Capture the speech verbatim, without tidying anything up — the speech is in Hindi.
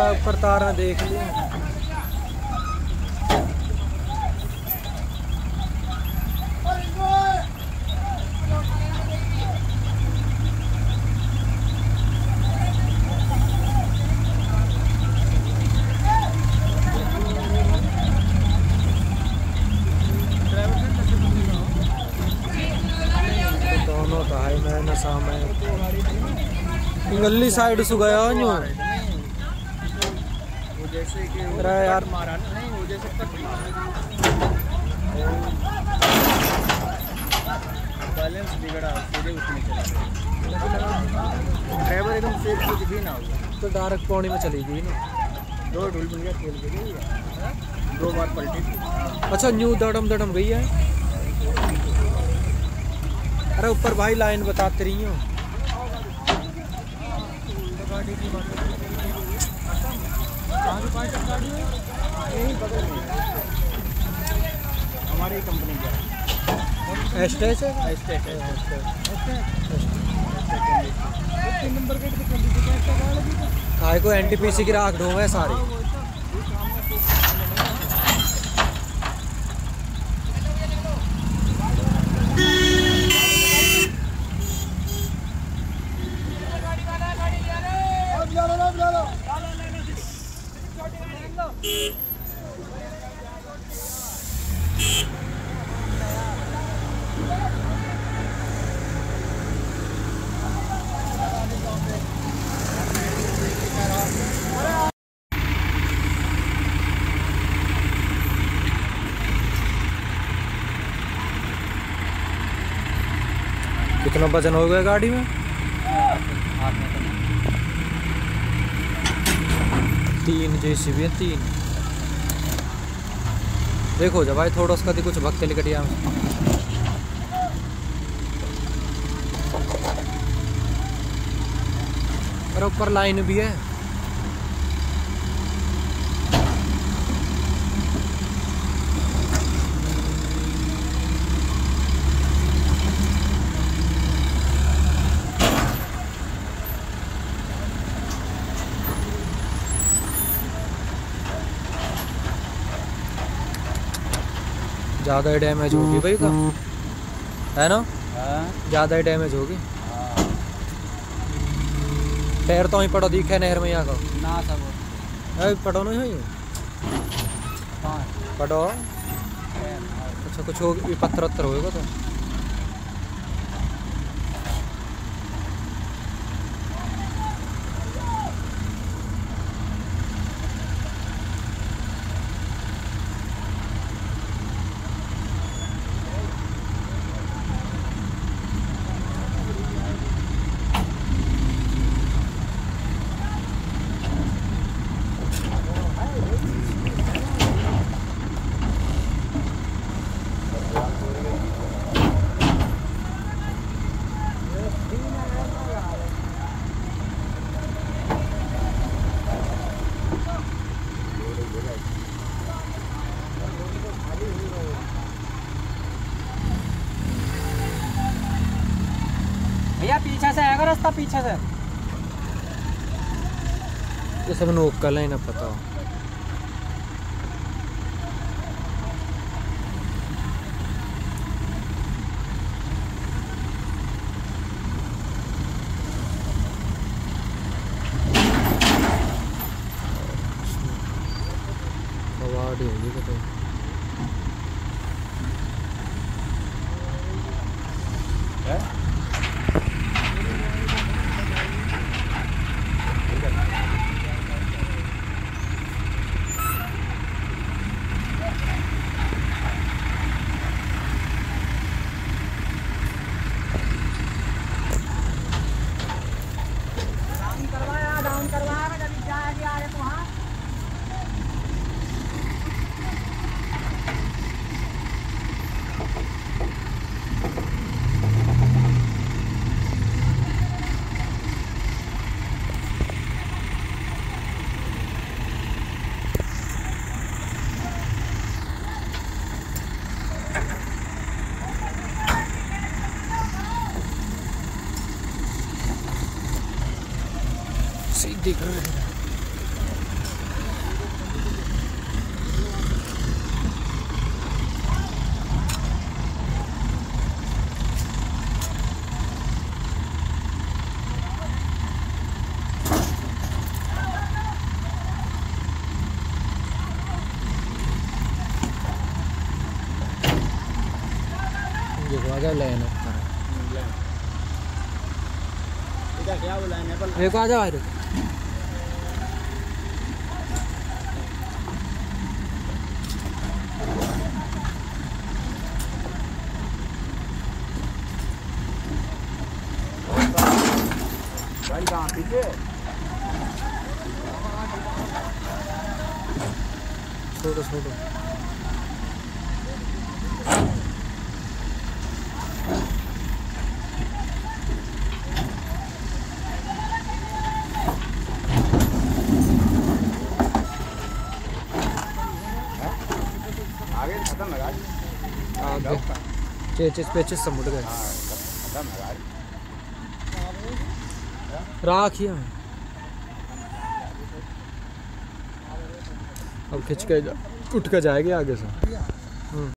ऊपर तार में देख लिया। दोनों का है मैं नशा में गली साइड से गया हूँ जैसे कि यार मारा नहीं, वो जैसे कट मारा बैलेंस बिगड़ा, सीधे उसमें चला ड्राइवर एकदम सेफ कुछ भी ना हुआ तो डायरेक्ट पौड़ी में चली गई ना। दो ढूल मिल गया, खेल के गई दो बार पलटी थी। अच्छा न्यू दड़म दड़म गई है। अरे ऊपर भाई लाइन बताते रही हूँ। गाड़ी की बात गाड़ी यही बगल में हमारी कंपनी का एस्टेट है। एस्टेट है तीन नंबर गेट पे चली थी क्या गाड़ी काय को एनटीपीसी की राख ढोंगे सारी। कितना वजन हो गया गाड़ी में? तीन जेसीबी है, तीन। देखो जब भाई थोड़ा उसका कुछ भक्ते लिकटिया में और ऊपर लाइन भी है। ज़्यादा ही डैमेज होगी भाई का, है ना? ज़्यादा ही डैमेज होगी। पैर तो ही पड़ो दिखे नहर में यहाँ का ना सब है पड़ो नहीं है पड़ो। अच्छा कुछ हो पत्थर वत्थर होएगा तो भैया पीछे से आएगा रास्ता, पीछे से ये सब नोक का लाइन पता हो। कवाड़ी होगी तो सीधी कर गया लाइन इधर क्या बोला है नेपाल एक आ जा भाई भाई कहाँ पीछे छोड़ो छोड़ो आगे खत्म है गाड़ी आगे चेचिस पेचिस सब मुड़ गए हाँ खत्म है गाड़ी राखिए अब खिंच के उठ के जाएगी आगे से।